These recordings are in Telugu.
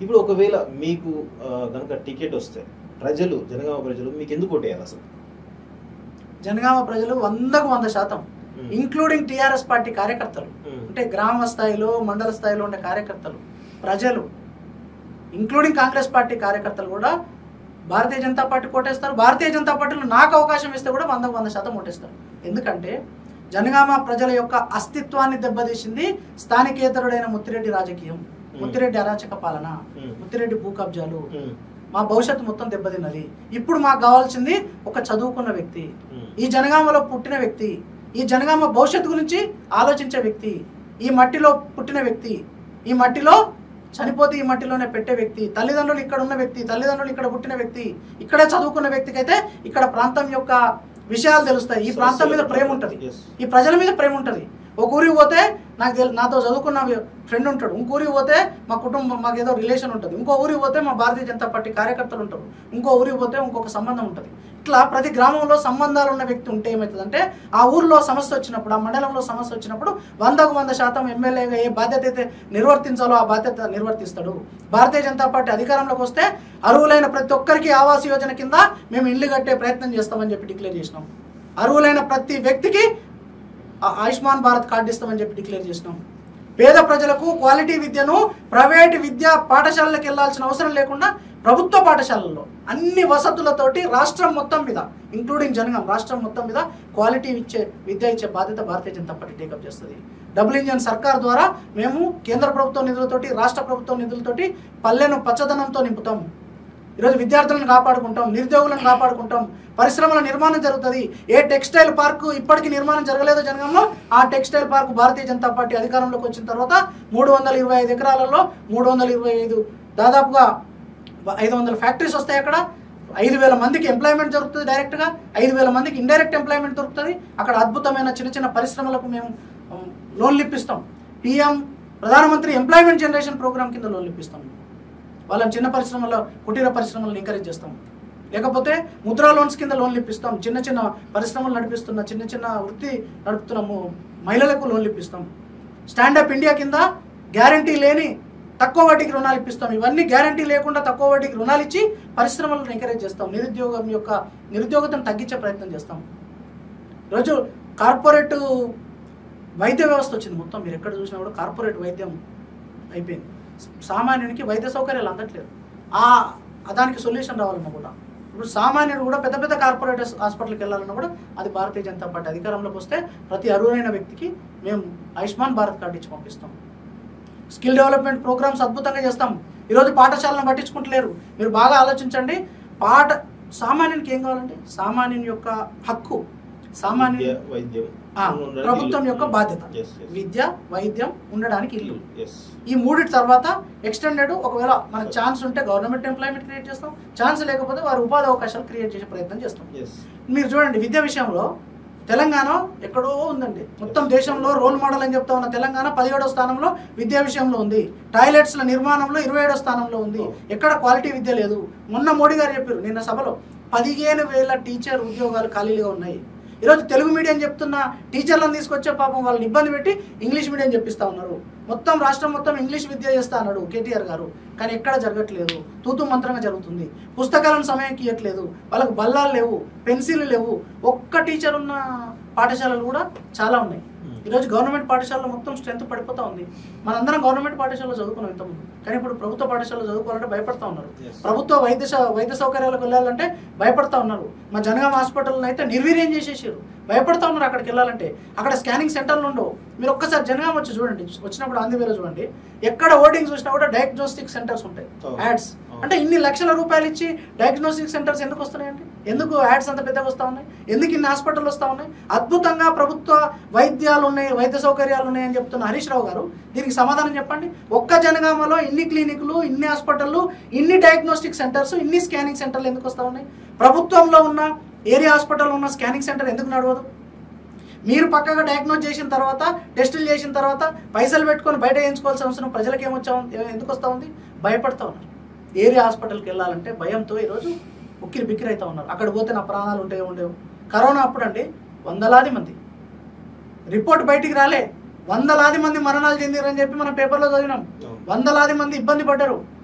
ఇప్పుడు ఒకవేళ మీకు కనుక టికెట్ వస్తే జనగామ ప్రజలు మీకు ఎందుకు ఓటేయాలి అసలు? జనగామ ప్రజలు 100% ఇంక్లూడింగ్ టీఆర్ఎస్ పార్టీ కార్యకర్తలు, అంటే గ్రామ స్థాయిలో మండల స్థాయిలో ఉండే కార్యకర్తలు, ప్రజలు, ఇంక్లూడింగ్ కాంగ్రెస్ పార్టీ కార్యకర్తలు కూడా భారతీయ జనతా పార్టీ ఓటేస్తారు. భారతీయ జనతా పార్టీలో నాకు అవకాశం ఇస్తే కూడా 100% ఓటేస్తారు. ఎందుకంటే జనగామ ప్రజల యొక్క అస్తిత్వాన్ని దెబ్బతీసింది స్థానికేతరుడైన ముత్తిరెడ్డి రాజకీయం, ముత్తిరెడ్డి అరాచక పాలన, ముత్తిరెడ్డి భూ కబ్జాలు. మా భవిష్యత్తు మొత్తం దెబ్బతిన్నది. ఇప్పుడు మాకు కావాల్సింది ఒక చదువుకున్న వ్యక్తి, ఈ జనగామలో పుట్టిన వ్యక్తి, ఈ జనగామ భవిష్యత్తు గురించి ఆలోచించే వ్యక్తి, ఈ మట్టిలో పుట్టిన వ్యక్తి, ఈ మట్టిలో చనిపోతే ఈ మట్టిలోనే పెట్టే వ్యక్తి, తల్లిదండ్రులు ఇక్కడ ఉన్న వ్యక్తి, తల్లిదండ్రులు ఇక్కడ పుట్టిన వ్యక్తి, ఇక్కడే చదువుకున్న వ్యక్తికి అయితే ఇక్కడ ప్రాంతం యొక్క విషయాలు తెలుస్తాయి. ఈ ప్రాంతం మీద ప్రేమ ఉంటుంది, ఈ ప్రజల మీద ప్రేమ ఉంటుంది. ఒక ఊరికి పోతే నాతో చదువుకున్న ఫ్రెండ్ ఉంటాడు, ఇంకో ఊరికి పోతే మా కుటుంబం మాకు ఏదో రిలేషన్ ఉంటుంది, ఇంకో ఊరికి పోతే మా భారతీయ జనతా పార్టీ కార్యకర్తలు ఉంటారు, ఇంకో ఊరికి పోతే ఇంకొక సంబంధం ఉంటుంది. ఇట్లా ప్రతి గ్రామంలో సంబంధాలు ఉన్న వ్యక్తి ఉంటే ఏమవుతుందంటే ఆ ఊరిలో సమస్య వచ్చినప్పుడు, ఆ మండలంలో సమస్య వచ్చినప్పుడు 100% ఎమ్మెల్యేగా ఏ బాధ్యత అయితే నిర్వర్తించాలో ఆ బాధ్యత నిర్వర్తిస్తాడు. భారతీయ జనతా పార్టీ అధికారంలోకి వస్తే అర్హులైన ప్రతి ఒక్కరికి ఆవాస్ యోజన కింద మేము ఇల్లు కట్టే ప్రయత్నం చేస్తామని చెప్పి డిక్లేర్ చేసినాం. అర్హులైన ప్రతి వ్యక్తికి ఆయుష్మాన్ భారత్ కార్డు ఇస్తామని చెప్పి డిక్లేర్ చేసినాం. పేద ప్రజలకు క్వాలిటీ విద్యను ప్రైవేట్ విద్యా పాఠశాలలకు వెళ్లాల్సిన అవసరం లేకుండా ప్రభుత్వ పాఠశాలల్లో అన్ని వసతులతోటి రాష్ట్రం మొత్తం మీద ఇంక్లూడింగ్ జనగాం రాష్ట్రం మొత్తం మీద క్వాలిటీ విద్య ఇచ్చే బాధ్యత భారతీయ జనతా పార్టీ టేకప్ చేస్తుంది. డబుల్ ఇంజన్ సర్కార్ ద్వారా మేము కేంద్ర ప్రభుత్వ నిధులతోటి, రాష్ట్ర ప్రభుత్వ నిధులతోటి పల్లెను పచ్చదనంతో నింపుతాం. ఈరోజు విద్యార్థులను కాపాడుకుంటాం, నిరుద్యోగులను కాపాడుకుంటాం, పరిశ్రమల నిర్మాణం జరుగుతుంది. ఏ టెక్స్టైల్ పార్కు ఇప్పటికీ నిర్మాణం జరగలేదో జనగాంలో, ఆ టెక్స్టైల్ పార్కు భారతీయ జనతా పార్టీ అధికారంలోకి వచ్చిన తర్వాత 325 ఎకరాలలో 325 దాదాపుగా 500 ఫ్యాక్టరీస్ వస్తాయి. అక్కడ 5,000 మందికి ఎంప్లాయ్మెంట్ జరుగుతుంది డైరెక్ట్గా, 5,000 మందికి ఇండైరెక్ట్ ఎంప్లాయ్మెంట్ దొరుకుతుంది. అక్కడ అద్భుతమైన చిన్న చిన్న పరిశ్రమలకు మేము లోన్లు ఇప్పిస్తాం. ప్రధానమంత్రి ఎంప్లాయ్మెంట్ జనరేషన్ ప్రోగ్రామ్ కింద లోన్లు ఇప్పిస్తాం. వాళ్ళని చిన్న పరిశ్రమల్లో, కుటీర పరిశ్రమలను ఎంకరేజ్ చేస్తాం. లేకపోతే ముద్రా లోన్స్ కింద లోన్లు ఇప్పిస్తాం. చిన్న చిన్న పరిశ్రమలు నడిపిస్తున్న, చిన్న చిన్న వృత్తి నడుపుతున్న మహిళలకు లోన్లు ఇప్పిస్తాం. స్టాండప్ ఇండియా కింద గ్యారంటీ లేని తక్కువ వడ్డీకి రుణాలు ఇప్పిస్తాం. ఇవన్నీ గ్యారంటీ లేకుండా తక్కువ వడ్డీకి రుణాలు ఇచ్చి పరిశ్రమలను ఎంకరేజ్ చేస్తాం. నిరుద్యోగతను తగ్గించే ప్రయత్నం చేస్తాం. ఈరోజు కార్పొరేట్ వైద్య వ్యవస్థ వచ్చింది. మొత్తం మీరు ఎక్కడ చూసినా కూడా కార్పొరేట్ వైద్యం అయిపోయింది. సామాన్యునికి వైద్య సౌకర్యాలు అందట్లేదు. దానికి సొల్యూషన్ రావాలన్నా కూడా ఇప్పుడు సామాన్యుడు కూడా పెద్ద పెద్ద కార్పొరేట్ హాస్పిటల్కి వెళ్ళాలన్నా కూడా అది భారతీయ జనతా పార్టీ అధికారంలోకి వస్తే ప్రతి అర్హులైన వ్యక్తికి మేము ఆయుష్మాన్ భారత్ కార్డు ఇచ్చి పంపిస్తాం. స్కిల్ డెవలప్మెంట్ ప్రోగ్రామ్స్ అద్భుతంగా చేస్తాం. ఈరోజు పాఠశాలను పట్టించుకుంటలేరు. మీరు బాగా ఆలోచించండి. సామాన్యునికి ఏం కావాలంటే సామాన్యుని యొక్క హక్కు, ప్రభుత్వం యొక్క బాధ్యత, విద్య, వైద్యం, ఉండడానికి ఇల్లు. ఈ మూడిటి తర్వాత ఎక్స్టెండెడ్ ఒకవేళ మనకు ఛాన్స్ ఉంటే గవర్నమెంట్ ఎంప్లాయ్మెంట్ క్రియేట్ చేస్తాం. ఛాన్స్ లేకపోతే వారి ఉపాధి అవకాశాలు క్రియేట్ చేసే ప్రయత్నం చేస్తాం. మీరు చూడండి, విద్య విషయంలో తెలంగాణ ఎక్కడో ఉందండి. మొత్తం దేశంలో రోల్ మోడల్ అని చెప్తా ఉన్న తెలంగాణ 17వ స్థానంలో విద్యా విషయంలో ఉంది. టాయిలెట్స్ల నిర్మాణంలో 27వ స్థానంలో ఉంది. ఎక్కడ క్వాలిటీ విద్య లేదు. మొన్న మోడీ గారు చెప్పారు నిన్న సభలో 15,000 టీచర్ ఉద్యోగాలు ఖాళీగా ఉన్నాయి. ఈరోజు తెలుగు మీడియం చెప్తున్న టీచర్లను తీసుకొచ్చే పాపం వాళ్ళని ఇబ్బంది పెట్టి ఇంగ్లీష్ మీడియం చెప్పిస్తా ఉన్నారు. మొత్తం రాష్ట్రం మొత్తం ఇంగ్లీష్ విద్య చేస్తా అన్నాడు కేటీఆర్ గారు. కానీ ఎక్కడ జరగట్లేదు, తూతు మంత్రంగా జరుగుతుంది. పుస్తకాలను సమయానికి ఇవ్వట్లేదు, వాళ్ళకు బల్లాలు లేవు, పెన్సిల్ లేవు. ఒక్క టీచర్ ఉన్న పాఠశాలలు కూడా చాలా ఉన్నాయి. ఈరోజు గవర్నమెంట్ పాఠశాలలో మొత్తం స్ట్రెంత్ పడిపోతూ ఉంది. మనందరం గవర్నమెంట్ పాఠశాలలో చదువుకున్నాం ఇంతకుముందు, కానీ ఇప్పుడు ప్రభుత్వ పాఠశాలలో చదువుకోవాలంటే భయపడతా ఉన్నారు. ప్రభుత్వ వైద్య సౌకర్యాలకు వెళ్ళాలంటే భయపడతా ఉన్నారు. మా జనగామ హాస్పిటల్ అయితే నిర్వీర్యం చేసేసారు, భయపడతా ఉన్నారు. అక్కడికి వెళ్ళాలంటే అక్కడ స్కానింగ్ సెంటర్లు ఉండవు. మీరు ఒక్కసారి జనగామ వచ్చి చూడండి, వచ్చినప్పుడు ఆంధ్రవేలో చూడండి, ఎక్కడ ఓటింగ్ చూసినా కూడా డయాగ్నోస్టిక్ సెంటర్స్ ఉంటాయి, యాడ్స్. అంటే ఇన్ని లక్షల రూపాయలు ఇచ్చి డయాగ్నోస్టిక్ సెంటర్స్ ఎందుకు వస్తున్నాయండి? ఎందుకు యాడ్స్ అంత పెద్దగా వస్తూ ఉన్నాయి? ఎందుకు ఇన్ని హాస్పిటల్ వస్తూ ఉన్నాయి? అద్భుతంగా ప్రభుత్వ వైద్యాలు ఉన్నాయి, వైద్య సౌకర్యాలు ఉన్నాయని చెప్తున్న హరీష్ రావు గారు, దీనికి సమాధానం చెప్పండి. ఒక్క జనగామలో ఇన్ని క్లినిక్లు, ఇన్ని హాస్పిటళ్ళు, ఇన్ని డయాగ్నోస్టిక్ సెంటర్స్, ఇన్ని స్కానింగ్ సెంటర్లు ఎందుకు వస్తూ ఉన్నాయి? ప్రభుత్వంలో ఉన్న ఏరియా హాస్పిటల్ ఉన్న స్కానింగ్ సెంటర్ ఎందుకు నడవదు? మీరు పక్కగా డయాగ్నోజ్ చేసిన తర్వాత, టెస్టులు చేసిన తర్వాత పైసలు పెట్టుకొని బయట వేయించుకోవాల్సిన అవసరం ప్రజలకు ఎందుకు వస్తూ ఉంది? భయపడతా ఉన్నారు. ఏరియా హాస్పిటల్కి వెళ్ళాలంటే భయంతో ఈరోజు ఉక్కిరి బిక్కిరి అవుతా ఉన్నారు. అక్కడ పోతే నా ప్రాణాలు ఉంటాయో ఉండేవు. కరోనా అప్పుడు అండి వందలాది మంది, రిపోర్ట్ బయటికి రాలే, వందలాది మంది మరణాలు చెందిరని చెప్పి మనం పేపర్లో చదివినాం. వందలాది మంది ఇబ్బంది పడ్డారు.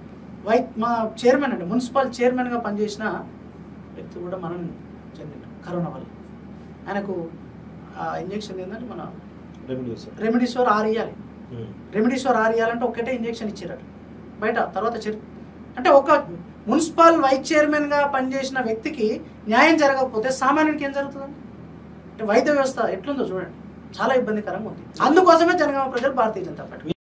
మా చైర్మన్ అండి, మున్సిపల్ చైర్మన్గా పనిచేసిన వ్యక్తి కూడా మనం చెందిన కరోనా వల్ల. ఆయనకు ఇంజెక్షన్ ఏంటంటే మన రెమిడిసివర్ ఆర్ ఇవ్వాలి. రెమిడిసివర్ ఆర్ ఇవ్వాలంటే ఒక్కటే ఇంజెక్షన్ ఇచ్చారట బయట. తర్వాత అంటే ఒక మున్సిపల్ వైస్ చైర్మన్గా పనిచేసిన వ్యక్తికి న్యాయం జరగకపోతే సామాన్యునికి ఏం జరుగుతుందండి? అంటే వైద్య వ్యవస్థ ఎట్లుందో చూడండి, చాలా ఇబ్బందికరంగా ఉంది. అందుకోసమే జనగామ ప్రజలు భారతీయ జనతా పార్టీ